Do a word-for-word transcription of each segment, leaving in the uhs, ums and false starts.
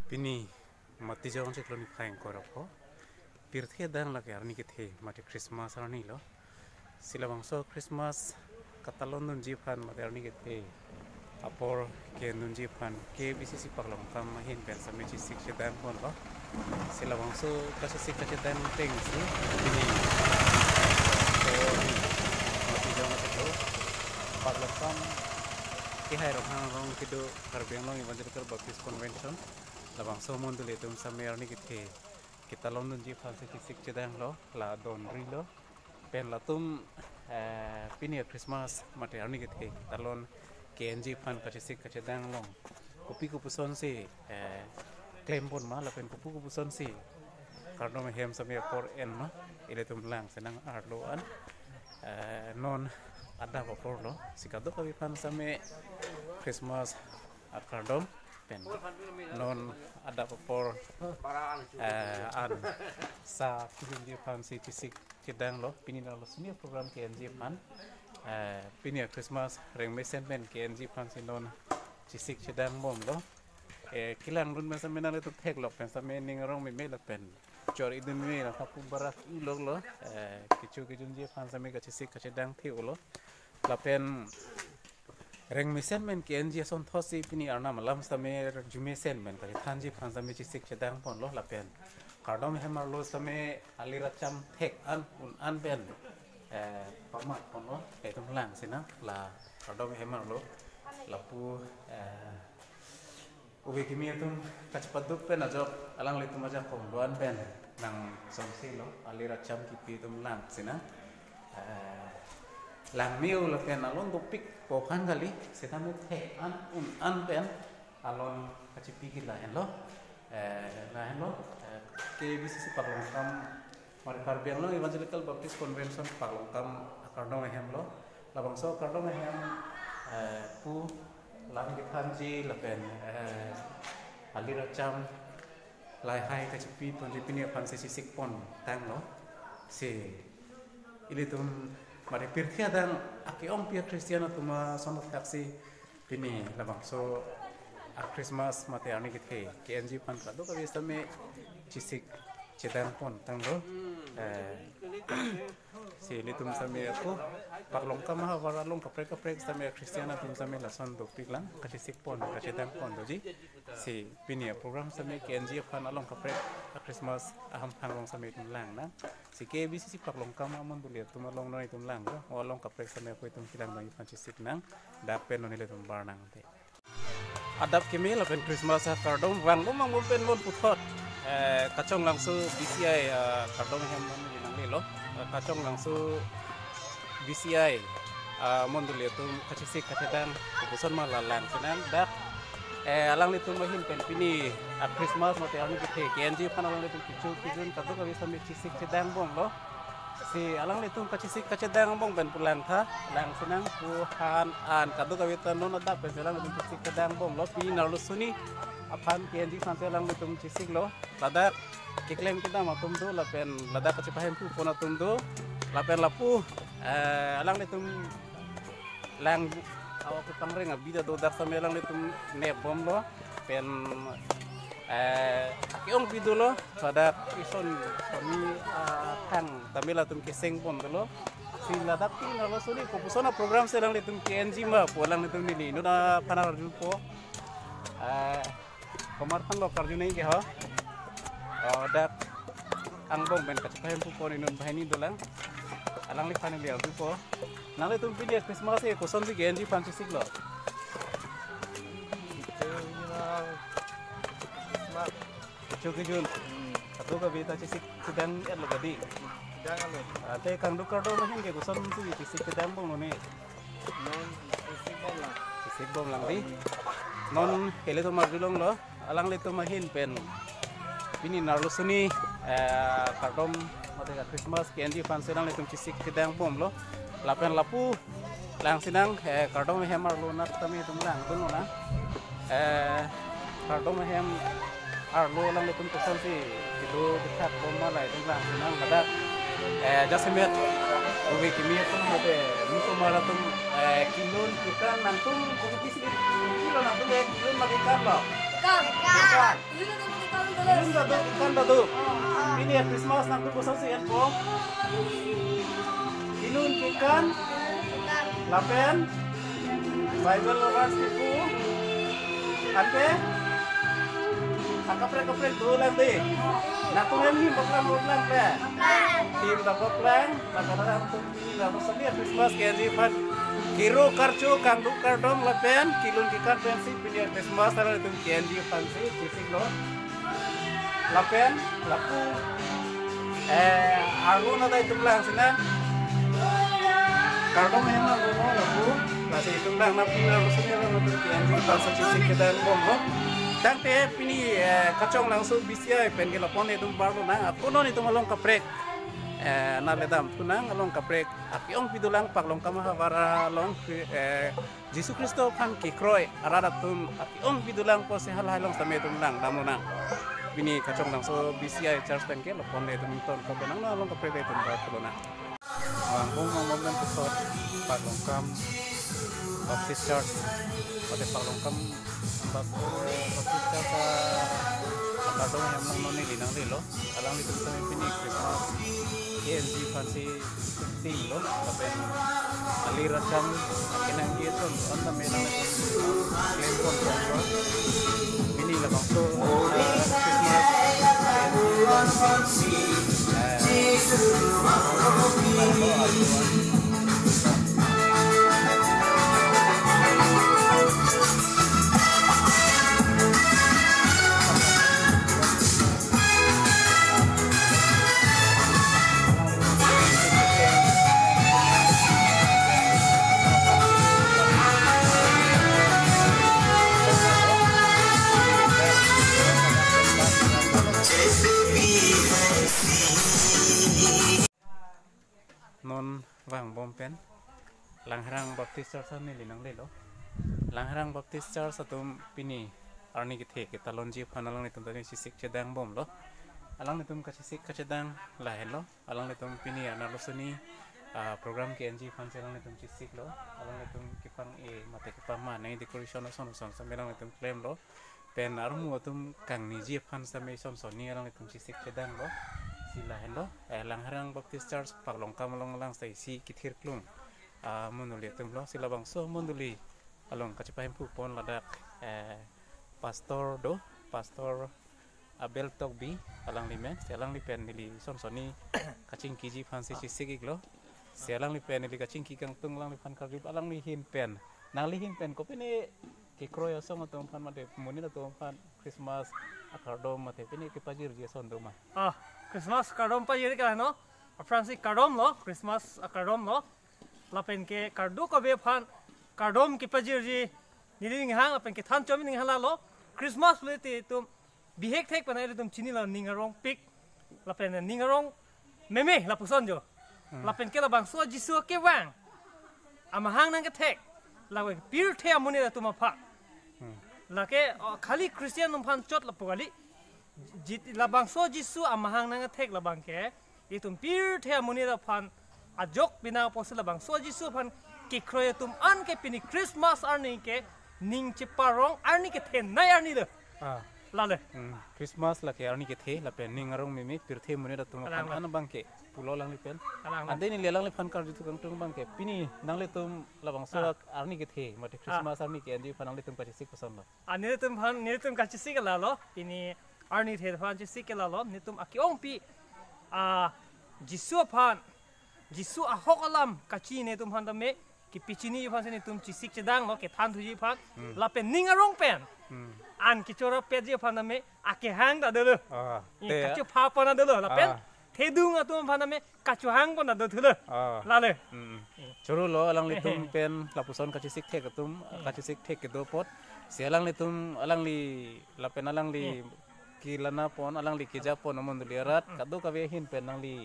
Pini mati jauh sih kalau nipain koroko. Pirthi dan lagi arni kita mati Christmas arni lo. Sila bangso Christmas katalon dun jipan mati arni kita. Apor ke dun jipan ke bisi si parlong kam mahin pensa meji sik sedan pon lo. Sila bangso kasih sik kasih dan teng sih. Pini mati jauh mati lo. Parlong kam ke hai rong rong kido karbiang lo evangelical baptist convention. Labang so mundo le tum sa mer ni kithe kita lon dun ji phal se sik chedang lo la don ri lo pen la tum pini Christmas mate arni kithe talon kenji phan ka sik ka chedang long kopi ko puson se claim pon ma la pen kopu ko puson se karno me hem sa me por en no ile tum lang senang arlo an non ada ba por lo sikado ka phan sa me Christmas akardom pen non ada por an sa pinji pan si tisik kedang lo pini lo sini program K N G pan pini Christmas reng mesen pen K N G pan si non tisik kedang mom lo kilang run mesen menan itu tek lo pen sa mening rong me me la pen jor idun me la kapu barak ilog lo kicu kicun ji pan sa me ka tisik kedang thiu lo la pen reng mesen men K N G son thosi pini arna malam same jumesen men kali thanji phansa me chisik chedang pon lo lapen kardom hemar lo same alira cham thek an un an ben eh pamat pon lo e tum lang sina la kardom hemar lo lapu eh ubi kimi tum kachpaduk pen ajo alang le tum aja kom doan ben nang somsi lo alira cham kipi tum lang sina eh lang miu la pen alon topik pokan kali setame the an un an pen alon kacipi kita en lo eh la en lo ke bisi si parlong kam mari karbiang lo evangelical baptist convention parlong kam akardong hem lo labang so akardong hem eh pu lang dithanji la pen eh alira cham lai hai kacipi pon dipini pan se sik pon tang lo si ilitum mari pirthia dan aki ong pia Kristiana tuma sono taksi pini labang so a Christmas mate ani kithe K N G pan ka do ka bisa me chisik chedang pon tang lo eh si litum same ko parlong ka ma wara long ka prek ka prek same Kristiana tum same la son do piklang ka chisik pon ka chedang pon doji si pini program same K N G pan along ka prek a Christmas aham thang same tum lang na si ke bisi si paklong kama man bulir tum long noi tum lang ko olong ka prek same ko tum kilang nang fancisik nang dapen no nile tum barnang te adap kemel pen Christmas ha kardom wang lo mang pen mon puthot eh kachong langsu B C I kardom hem man ginang lelo kachong langsu B C I mon bulir tum kachisik kacedan kupuson malalang senan dak eh alang litum mahin pen pini a Christmas mate alang kithe K N G pan alang litum kicu kicun kadu ka bisa me cisik cedang bong lo si alang litum kacisik kacedang bong ben pulang tha lang senang puhan an kadu ka wita non ada pe alang litum cisik cedang bong lo pi narlu suni apan K N G pan alang litum cisik lo ladak kiklem kita matum do lapen ladak kacipahem pu pona tum do lapen lapu eh alang litum lang awak kutang ring abida do dak samelang litum ne bom lo pen eh akiong bido lo pada ison kami kang tamila tum keseng pon lo sila dak tin lo suri ko pusona program selang litum K N G ma polang litum nili no na panar jupo eh komar pan lo karjunai ke ho dak ang bom ben kacapahem pu pon inon bahini dolang alang li panel dia jupo nale tum pilih Christmas e koson di K N G fantastic lo kicu kicun satu ka bita cisik sedang er lo gadi sedang alo ate kang dukar do mahin ke koson si cisik sedang bong ni non cisik bom lang cisik bom lang di non hele to marjulong lo alang le to mahin pen pini narlo suni kardom mate Christmas K N G fan sedang le tum cisik sedang bom lo lapen lapu lang sinang eh kardom hemar lo nak tami tum lang tun na eh kardom hem ar lo lang letum kosan si itu dekat bom lai tum lang sinang kada eh jasemet ubi kimi tum mate muso mala tum eh kilon kita nantung kompetisi kilo nantung eh kilon makikan lo kan kan do ikan do. Ini ya Christmas nang tu bosan si po. Ilun ikan. Lapen. Bible lovers tipu. Ante. Akapre-kapre do lang di. Natuhan ni baklang baklang pe. Tim da baklang, baklang tu ni da bosan dia Christmas ke jipan. Kiro karcu kangdu kardom lapen kilun kikat pensi pinia Christmas tara itu candy fancy kisik lo lapen lapu eh arlo nada itu belang sini kardom memang lo lapu nasi itu belang napi lalu sini lo itu candy fancy kisik kita ngomong dan teh pini kacang langsung bisa pengen lapon itu baru nang aku non itu malong kaprek na ledam tunang along kaprek akiong pidulang paglong kamahawara long Jesu Kristo kan kikroy aradatum akiong pidulang po si halhalong sa medum lang damunang bini kacong lang so bisiya church tangke lopon le tum ton ko benang na along kaprek tum ba tulona ang bong mong lang ko paglong kam Baptist Church pati paglong kam Baptist Church sa kadong yang lang noni linang lilo alang itu sa pini Christmas K N G fancy team lo tapi alira jam kinang gitu anda melang claim control ini lah bangso Christmas non vang bompen langharang Baptist Church ni linang lelo langharang Baptist Church atum pini arni kithe kita lonji phanalang nitum tani sisik chedang bom lo alang nitum ka sisik ka chedang la hello alang nitum pini analosuni program K N G fan selang nitum sisik lo alang nitum kipang e mate kipang ma nei decoration son son samelang nitum claim lo pen armu atum kang ni ji fan same son son ni alang nitum sisik chedang lo sila hello langharang Baptist Church paglong kamalong lang sa isi kithir klung munuli tum lo sila bangso munuli along kacipahin pupon ladak pastor do pastor Abel Togbi alang limen sialang lipen nili son soni kacing kiji fansi sisik lo sialang lipen nili kacing kikang tung lang lipan karib alang lihin pen nang lihin pen ko pini kikroyo song atong pan mate muni atong pan Christmas akardom mate pini kipajir dia son do ma ah Christmas kardom pa yiri ka no Francis kardom lo Christmas kardom lo lapen ke kardu ko be phan kardom ki pajir ji niling hang lapen ke than chomi ning hala lo Christmas le ti tum bihek thek panai tum chini la ningarong pik lapen ningarong meme la puson jo lapen ke la bang so jisu ke wang amahang nang ke thek la we pir the amuni la tum pha la ke khali Christian num phan chot la pugali jit labang so jisu amahang nang thek labang ke itum pir the amuni la phan ajok bina pos labang so jisu phan ki kroya tum an ke pini Christmas arni ke ning chiparong arni ke the nai arni de ah lale Christmas la ke arni ke the la pen ning arong mimi pir the muni da tum phan an bang ke pulo lang li pen ande ni lelang li phan kar jitu kang tung bang ke pini nang le tum labang so arni ke the mate Christmas arni ke andi phan ang le tum ka sik pasan lo ani tum phan ni tum ka sik la lo pini arni the phan sik la lo ni tum akiong pi a jisu phan jisu a hokalam kachi ne tum phan da me ki pichini phan se ni tum chisik chedang lo ke than thuji phan la pen ningarong pen an ki chora pe je phan da me ake hang da de lo ah te ka chu pha pa na de lo la pen the dung atum phan da me ka chu hang ko na de thule la le churu lo alang li tum pen la puson ka chisik the ka tum ka chisik the ke do pot se alang li tum alang li la pen alang li kilana pon alang li kija pon amon liarat kadu ka ve hin pen nang li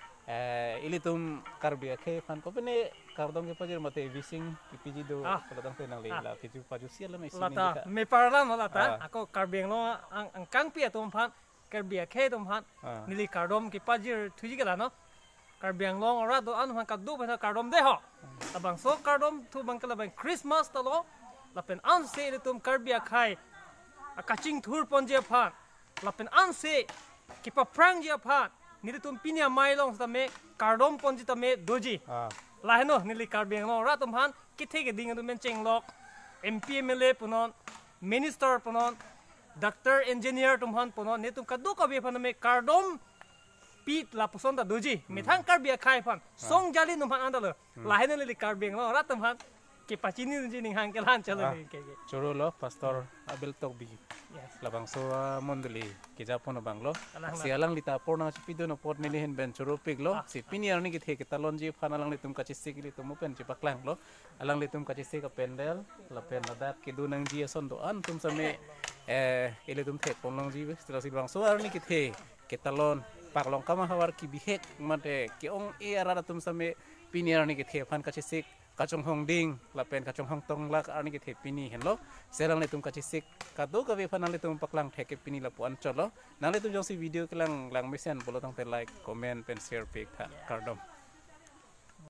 eh ili tum karbia ke fan ko pene kardong ke pajir mate vising piji do kadang pe nang li la kiju paju sia la me sini lata me paralam lata ako karbiang lo ang ang kang pia tum phan karbia ke tum phan nili kardom ke pajir thuji gala no karbiang long ora do an phan kadu pa kardom de ho tabang so kardom thu bang kala bang Christmas talo la pen an se tum karbia khai akaching thur ponje phan lapen anse kipa prang ji aphat nili tum pinia mai long tame kardom pon ji tame doji laheno nili karbeng long ra tum han kithe ke ding tum cheng lok M P M L A punon minister punon doctor engineer tum han punon ne tum kadu ka be phan me kardom pit la puson da doji mithang karbia khai phan song jali num han andalo laheno nili karbeng long ra tum han ke pachini ji ning hang ke lan chalo ke ke choro lo pastor abel tok bi labang so monduli ke japon banglo si alang lita porna chipido no pot nili hen ben choro pik lo si piniar ni ke the ke talon ji phan alang litum ka chisik li tum pen chipak lang lo alang litum ka chisik ka pendel la pen ladat ke dunang ji son do an tum same eh ile tum the ponlong ji stra si bang so ar ni ke the ke talon pak long kama hawar ki bihek mate ke ong e ara tum same piniar ni ke the phan ka chisik kacung hong ding lapen kacung hong tong lak arni ke thepini henlo serang le tum kachisik kado ka ve phanang le tum paklang theke pini la puan cholo nang le tum jong si video kelang lang mesen bolo tang te like comment pen share pek kardom